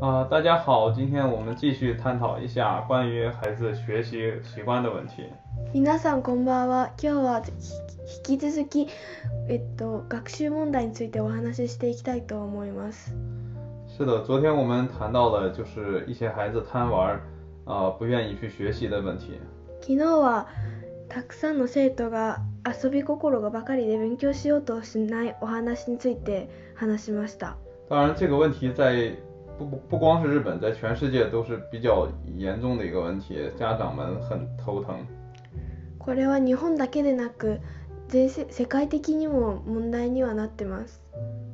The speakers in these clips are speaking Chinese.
大家好，今天我们继续探讨一下关于孩子学习习惯的问题。 皆さんこんばんは。今日は引き続き、学習問題についてお話ししていきたいと思います。 是的，昨天我们谈到了就是一些孩子贪玩，不愿意去学习的问题。 昨日はたくさんの生徒が遊び心がばかりで勉強しようとしないお話について話しました。 当然，这个问题在不光是日本，在全世界都是比较严重的一个问题，家长们很头疼。 これは日本だけでなく、世界的にも問題にはなってます。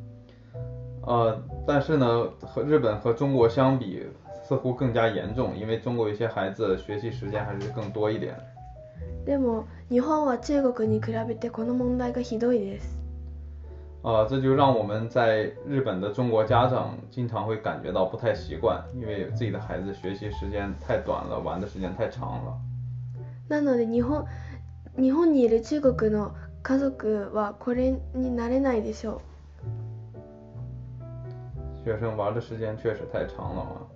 但是呢，和日本和中国相比，似乎更加严重，因为中国有些孩子学习时间还是更多一点。 でも日本は中国に比べてこの問題がひどいです。 这就让我们在日本的中国家长经常会感觉到不太习惯，因为自己的孩子学习时间太短了，玩的时间太长了。 なので日本にいる中国の家族はこれに慣れないでしょう。学生玩的时间确实太长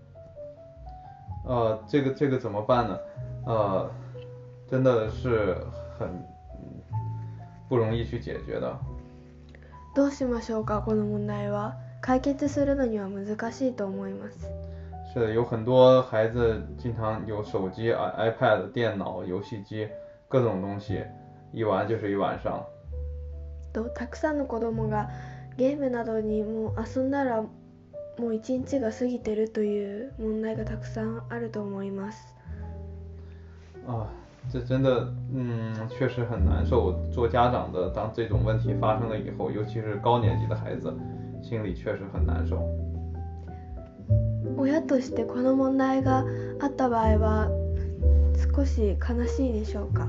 了这个怎么办呢？真的是很不容易去解决的。 どうしましょうか？この問題は解決するのには難しいと思います。 是的，有很多孩子经常有手机、iPad、电脑、游戏机，各种东西，一玩就是一晚上。 たくさんの子供がゲームなどにもう遊んだらもう一日が過ぎてるという問題がたくさんあると思います。 这真的确实很难受。做家长的，当这种问题发生了以后，尤其是高年级的孩子，心里确实很难受。 親としてこの問題があった場合は少し悲しいでしょうか？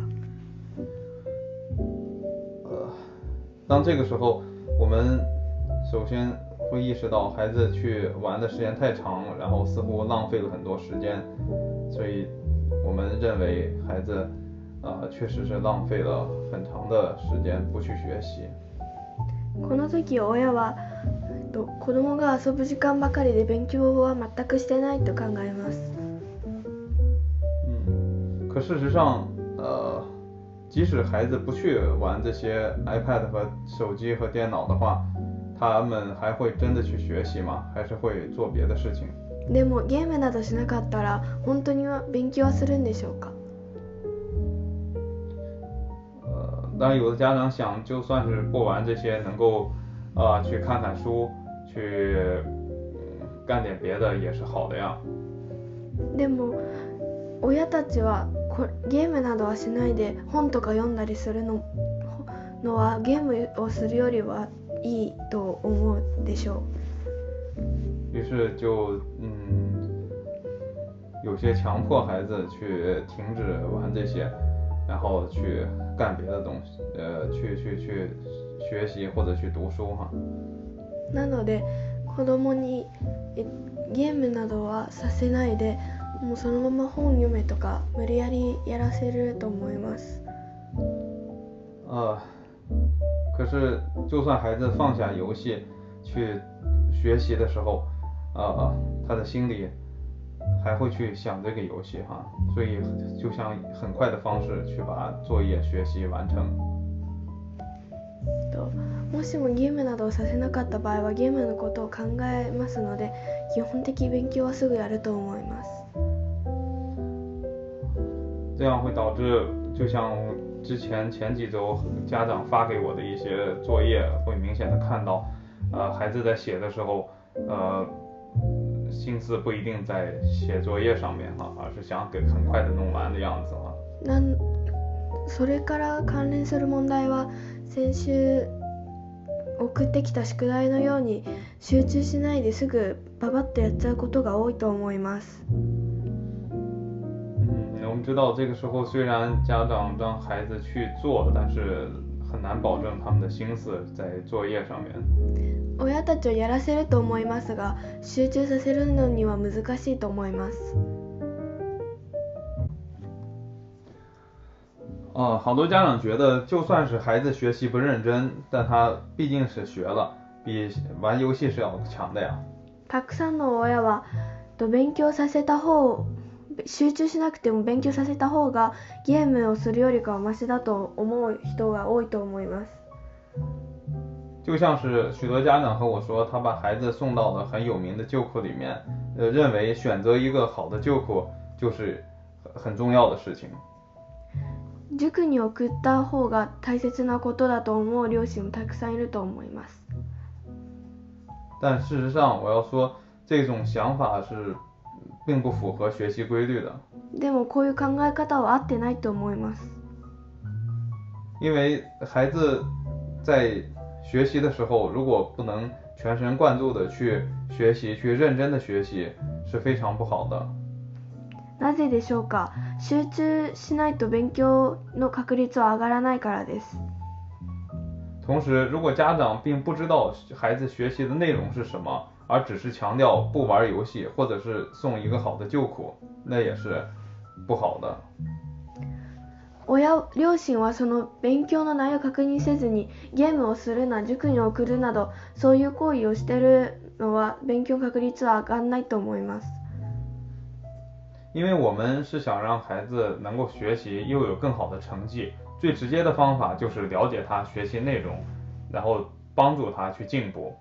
当这个时候，我们首先会意识到孩子去玩的时间太长，然后似乎浪费了很多时间，所以我们认为孩子确实是浪费了很长的时间不去学习。 この時親は子供が遊ぶ時間ばかりで勉強は全くしてないと考えます。 可事实上即使孩子不去玩这些 iPad 和手机和电脑的话，他们还会真的去学习吗？还是会做别的事情？ でもゲームなどしなかったら本当に勉強はするんでしょうか？ 当然有的家长想，就算是不玩这些，能够去看看书，去干点别的也是好的呀。 でも親たちはゲームなどはしないで本とか読んだりするのはゲームをするよりはいいと思うでしょう。于是就有些强迫孩子去停止玩这些，然后去干别的东西，去学习或者去读书哈。 なので子供にゲームなどはさせないで、もうそのまま本読めとか無理やりやらせると思います。 可是就算孩子放下游戏去学习的时候，他的心里还会去想这个游戏哈，所以就想很快的方式去把作业学习完成。 もしもゲームなどをさせなかった場合はゲームのことを考えますので、基本的勉強はすぐやると思います。 这样会导致，就像前几周家长发给我的一些作业，会明显的看到，孩子在写的时候，心思不一定在写作业上面哈，而是想给很快的弄完的样子哈。 それから関連する問題は、先週送ってきた宿題のように集中しないですぐババッとやっちゃうことが多いと思います。 我们知道这个时候虽然家长让孩子去做，但是很难保证他们的心思在作业上面。 親たちをやらせると思いますが、集中させるのには難しいと思います。 好多家长觉得，就算是孩子学习不认真，但他毕竟是学了，比玩游戏是要强的呀。 たくさんの親は勉強させた方、集中しなくても勉強させた方がゲームをするよりかはマシだと思う人が多いと思います。 就像是许多家长和我说，他把孩子送到了很有名的旧库里面，认为选择一个好的旧库就是很重要的事情。 塾に送った方が大切なことだと思う両親もたくさんいると思います。 但事实上，我要说，这种想法是并不符合学习规律的。 でもこういう考え方は合ってないと思います。 因为孩子在学习的时候，如果不能全神贯注的去学习，去认真的学习，是非常不好的。 なぜでしょうか。集中しないと勉強の確率は上がらないからです。 同时，如果家长并不知道孩子学习的内容是什么，而只是强调不玩游戏，或者是送一个好的旧库，那也是不好的。 両親はその勉強の内容を確認せずにゲームをするな、塾に送るなどそういう行為をしているのは勉強確率は上がらないと思います。 因为我们是想让孩子能够学习又有更好的成绩，最直接的方法就是了解他学习内容，然后帮助他去进步。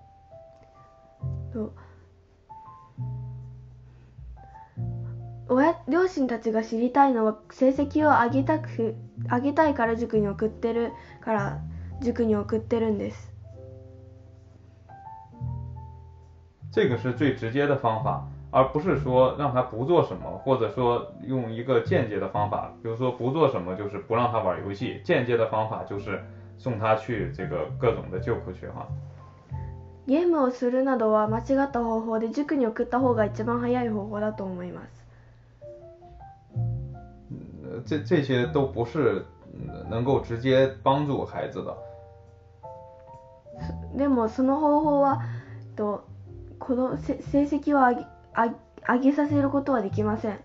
両親たちが知りたいのは成績を上げたいから塾に送ってるんです。 这个是最直接的方法，而不是说让他不做什么，或者说用一个间接的方法，比如说不做什么就是不让他玩游戏，间接的方法就是送他去这个各种的旧库去哈。 ゲームをするなどは間違った方法で、塾に送った方が一番早い方法だと思います。 这些都不是能够直接帮助孩子的。 でもその方法はこの成績を上げさせることはできません。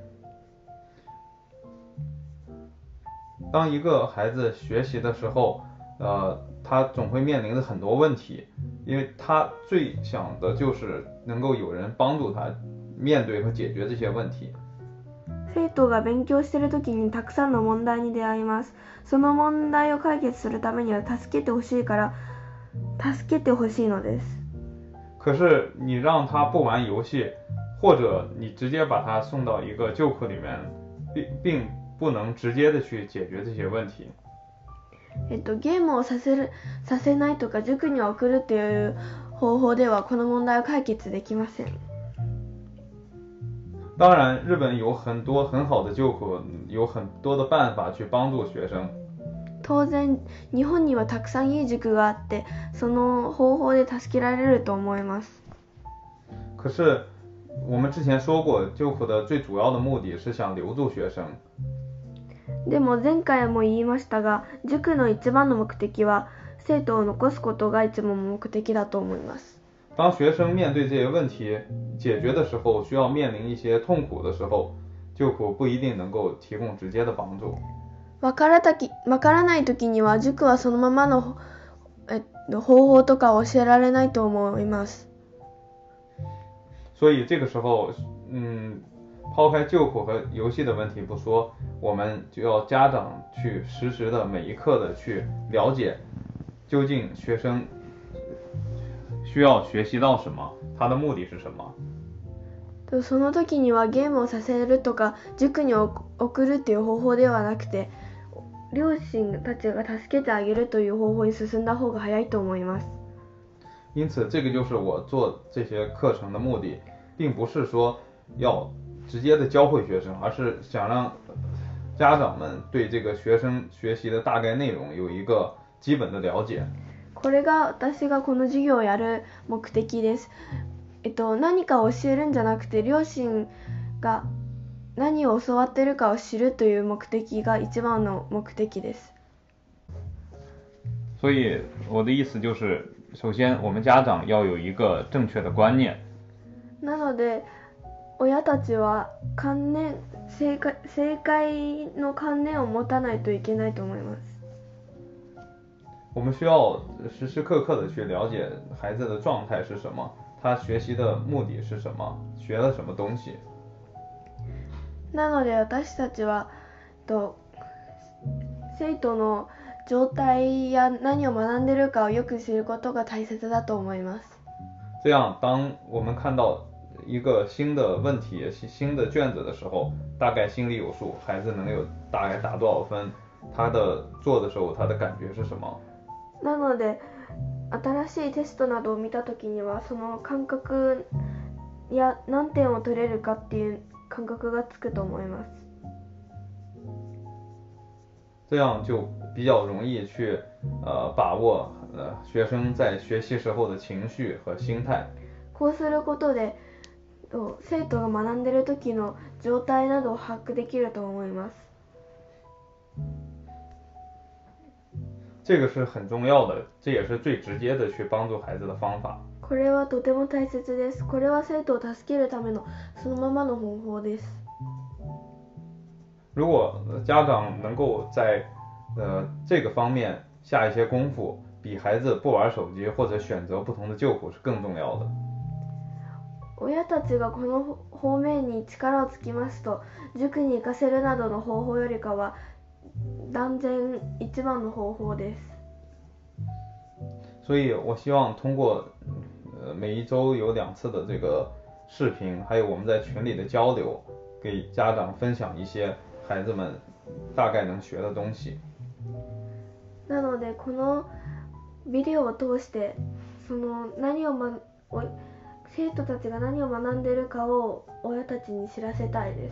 当一个孩子学习的时候，他总会面临着很多问题，因为他最想的就是能够有人帮助他面对和解决这些问题。 生徒が勉強しているときにたくさんの問題に出会います。その問題を解決するためには助けてほしいのです。 可是你让他不玩游戏，或者你直接把他送到一个旧库里面，并不能直接的去解决这些问题。 ゲームをさせないとか塾に送るという方法ではこの問題を解決できません。 当然，日本有很多很好的旧库，有很多的办法去帮助学生。 当然、日本にはたくさんいい塾があって、その方法で助けられると思います。 可是我们之前说过，旧库的最主要的目的是想留住学生。 でも前回も言いましたが、塾の一番の目的は生徒を残すことがいつも目的だと思います。 当学生面对这些问题解决的时候，需要面临一些痛苦的时候，旧库不一定能够提供直接的帮助。 わからないときには塾はそのままの、方法とか教えられないと思います。 所以这个时候，抛开旧库和游戏的问题不说，我们就要家长去实时的每一刻的去了解，究竟学生需要学习到什么，他的目的是什么。 その時にはゲームをさせるとか塾に送るという方法ではなくて、両親たちが助けてあげるという方法に進んだ方が早いと思います。 因此，这个就是我做这些课程的目的，并不是说要直接的教会学生，而是想让家长们对这个学生学习的大概内容有一个基本的了解。 これが私がこの授業をやる目的です。何かを教えるんじゃなくて、両親が何を教わっているかを知るという目的が一番の目的です。 所以我的意思就是，首先我们家长要有一个正确的观念。 なので親たちは正解の観念を持たないといけないと思います。 我们需要时时刻刻的去了解孩子的状态是什么， 他学习的目的是什么，学了什么东西。 なので私たちは生徒の状態や何を学んでいるかをよく知ることが大切だと思います。 这样，当我们看到一个新的问题、新的卷子的时候，大概心里有数，孩子能有大概打多少分，他的做的时候他的感觉是什么。 なので新しいテストなどを見たときにはその感覚や何点を取れるかっていう感覚がつくと思います。 这样就比较容易去把握学生在学习时候的情绪和心态。 こうすることで生徒が学んでいる時の状態などを把握できると思います。 这个是很重要的，这也是最直接的去帮助孩子的方法。 これはとても大切です。これは生徒を助けるためのそのままの方法です。 如果家长能够在这个方面下一些功夫，比孩子不玩手机或者选择不同的救辅是更重要的。 親たちがこの方面に力をつきますと、塾に行かせるなどの方法よりかは断然一番の方法です。 所以我希望通过每一周有2次的这个视频，还有我们在群里的交流，给家长分享一些孩子们大概能学的东西。 なのでこのビデオを通してその生徒たちが何を学んでいるかを親たちに知らせたいです。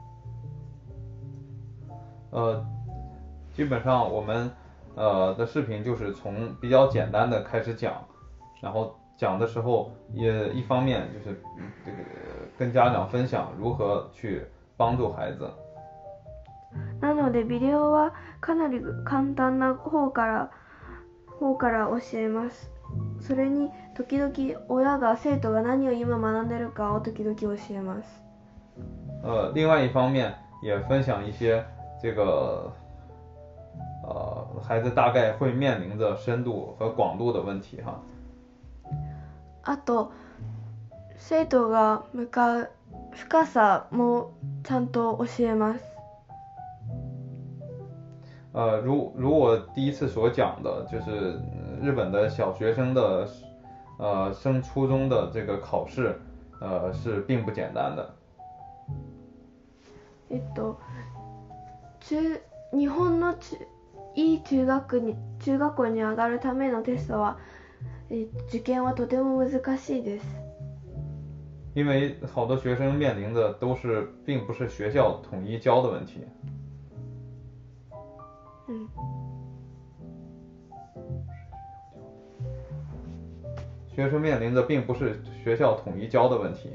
基本上我们的视频就是从比较简单的开始讲，然后讲的时候也一方面就是这个跟家长分享如何去帮助孩子。 なのでビデオはかなり簡単な方から教えます。それに時々親が生徒が何を今学んでいるかを時々教えます。 另外一方面也分享一些这个孩子大概会面临的深度和广度的问题哈。 あと生徒が向かう深さもちゃんと教えます。 如我第一次所讲的，就是日本的小学生的升初中的这个考试是并不简单的。 日本のいい中学校に上がるためのテストは受験はとても難しいです。 因为好多学生面临的并不是学校统一教的问题。学生面临的并不是学校统一教的问题。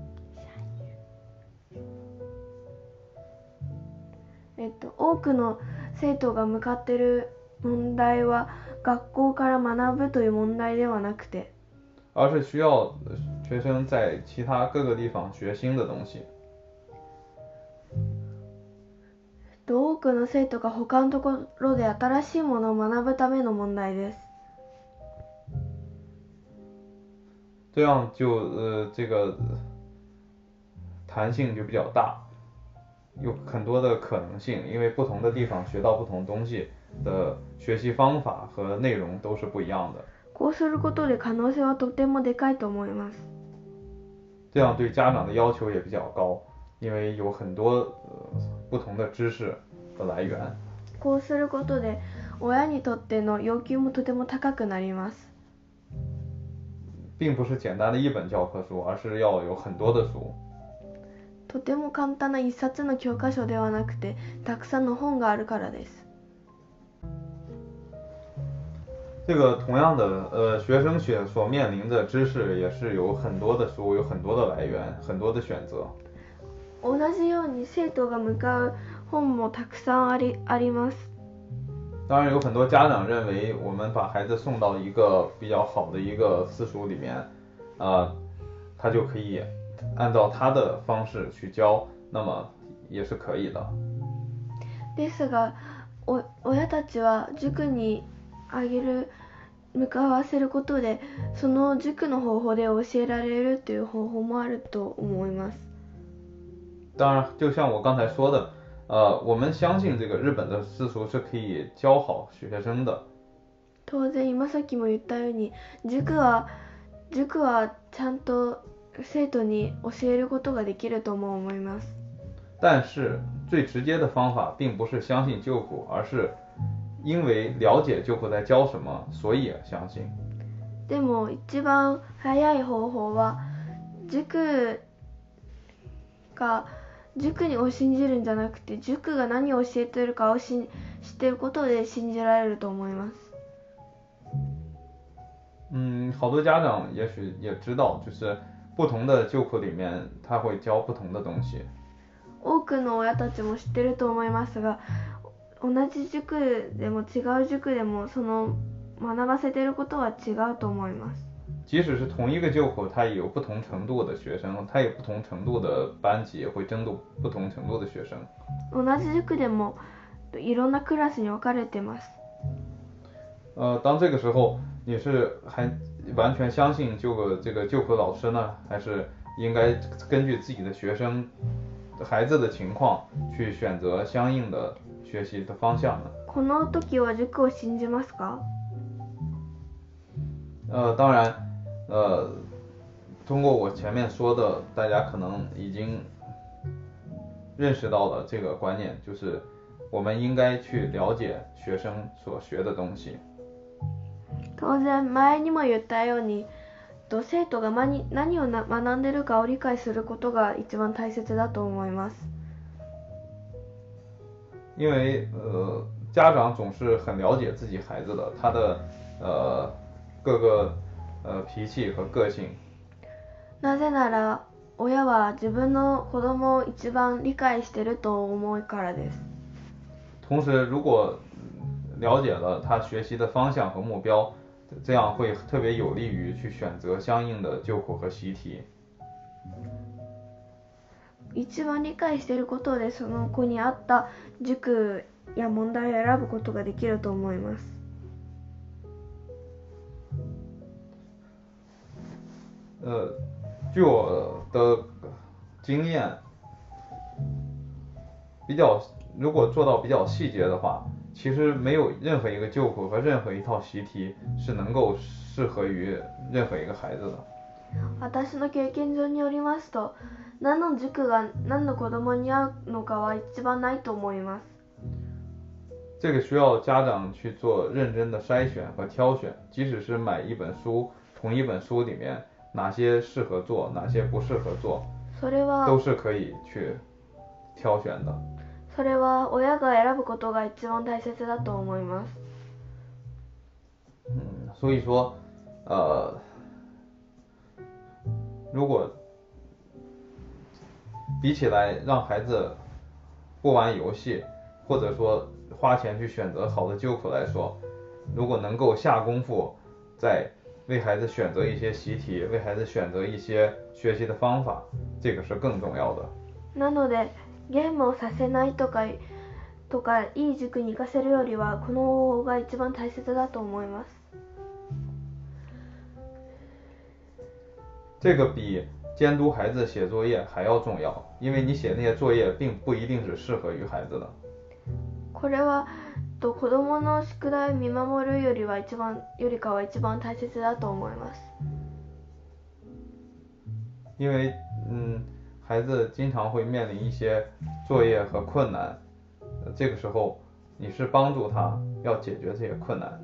多くの生徒が向かっている問題は学校から学ぶという問題ではなくて、 而是需要学生在其他各个地方学新的东西。 多くの生徒が他のところで新しいものを学ぶための問題です。 这样就这个弹性就比较大，有很多的可能性，因为不同的地方学到不同东西的学习方法和内容都是不一样的。 こうすることで可能性はとてもでかいと思います。 这样对家长的要求也比较高，因为有很多不同的知识的来源。 こうすることで親にとっての要求もとても高くなります。 并不是简单的一本教科书，而是要有很多的书。 とても簡単な一冊の教科書ではなくて、たくさんの本があるからです。 这个同样的学生所面临的知识也是有很多的书，有很多的来源，很多的选择。 同じように生徒が向かう本もたくさんあります。 当然有很多家长认为我们把孩子送到一个比较好的一个私塾里面，他就可以按照他的方式去教，那么也是可以的。 ですが、親たちは塾にあげる向かわせることでその塾の方法で教えられるという方法もあると思います。 当然，就像我刚才说的，我们相信这个日本的私塾是可以教好学生的。 当然今さっきも言ったように塾はちゃんと生徒に教えることができるとも思います。 但是最直接的方法并不是相信旧谱，而是因为了解旧谱在教什么，所以相信。 でも一番早い方法は塾を信じるんじゃなくて塾が何を教えているかを知っていることで信じられると思います。 好多家长也许也知道，就是不同的旧谱里面他会教不同的东西。 多くの親たちも知ってると思いますが、同じ塾でも違う塾でもその学ばせていることは違うと思います。 即使是同一个旧谱，它也有不同程度的学生，它有不同程度的班级，也会争夺不同程度的学生。 同じ塾でもいろんなクラスに分かれてます。 当这个时候，你是还完全相信这个旧谱老师呢，还是应该根据自己的孩子的情况去选择相应的学习的方向呢？ この時は塾を信じますか？ 当然，通过我前面说的，大家可能已经认识到了这个观念，就是我们应该去了解学生所学的东西。 当然前にも言ったように生徒が何を学んでいるかを理解することが一番大切だと思います。 因为家长总是很了解自己孩子的他的各个脾气和个性。 なぜなら親は自分の子供を一番理解していると思うからです。 同时，如果了解了他学习的方向和目标，这样会特别有利于去选择相应的旧谱和习题。 一番理解していることでその子に合った塾や問題を選ぶことができると思います。 据我的经验，如果做到比较细节的话，其实没有任何一个旧谱和任何一套习题是能够适合于任何一个孩子的。 私の経験上によりますと、何の塾が何の子供に合うのかは一番ないと思います。 这个需要家长去做认真的筛选和挑选，即使是买一本书，同一本书里面哪些适合做，哪些不适合做，都是可以去挑选的。 それは親が選ぶことが一番大切だと思います。 所以说，如果比起来让孩子不玩游戏，或者说花钱去选择好的旧谱来说，如果能够下功夫在为孩子选择一些习题，为孩子选择一些学习的方法，这个是更重要的。 なのでゲームをさせないとかいい塾に行かせるよりはこの方法が一番大切だと思います。 这个比监督孩子写作业还要重要，因为你写那些作业并不一定是适合于孩子的。 これは子供の宿題を見守るよりかは一番大切だと思います。 因为孩子经常会面临一些作业和困难，这个时候你是帮助他要解决这些困难。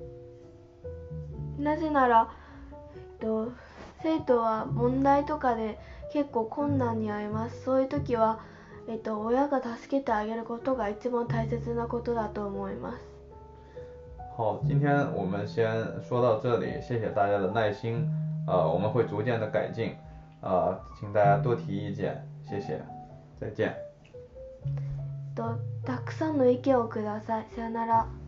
なぜなら、生徒は問題とかで結構困難に遭います。そういう時は、親が助けてあげることが一番大切なことだと思います。 好，今天我们先说到这里，谢谢大家的耐心，我们会逐渐的改进。请大家多提意见，谢谢，再见。 たくさんの意見をください。さよなら。